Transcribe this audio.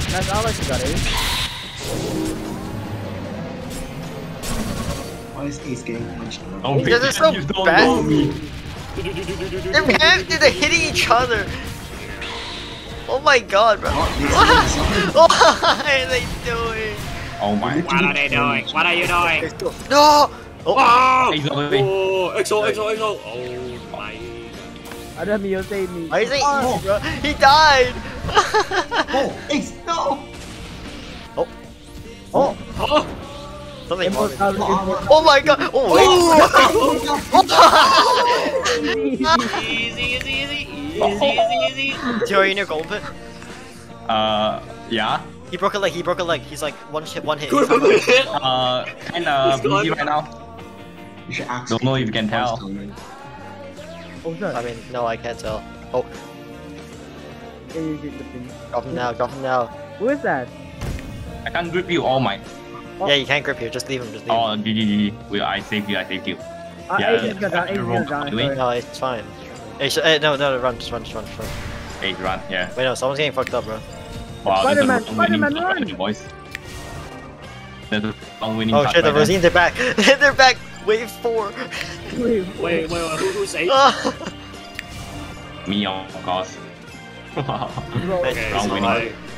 That's Alex got it. Why is Ace getting punched? Oh, This is so you don't bad. know me. They're hitting each other. Oh my god, bro. Oh, What are they doing? Oh my. What are they doing? What are you doing? No! Oh, Oh! He's on the way. Oh, EXO. Oh my. Ada Mio save me. why is he easy, bro? He died! oh, Ace, no! Oh. Oh! Something wrong with it. Immortal. Oh my god! Oh wait! Easy. Is he already in your gold pit? Yeah. He broke a leg, He's like one hit. Good for the hit. Kinda busy right now. You should ask. Don't know if you can tell. Oh, I sorry. mean, no, I can't tell. Oh, drop him now, Who is that? I can't grip you. Oh my. Yeah, you can't grip here, just leave him, Oh, GG. Well, I saved you. Ace is gonna die. Ace is gonna die. Wait. Sorry. No, it's fine. Hey, no, run, just run. Hey, run. Yeah. Wait, no, someone's getting fucked up, bro. Wow, that's a Spider-Man, long winning Spider-Man, strategy, run! boys. There's a long winning Oh shot shit, the right there. Rosines, they're back! They're back! Wave 4! Wait. Who's Ace? Ah. Me, of course. Bro, Okay, Wrong so winning. I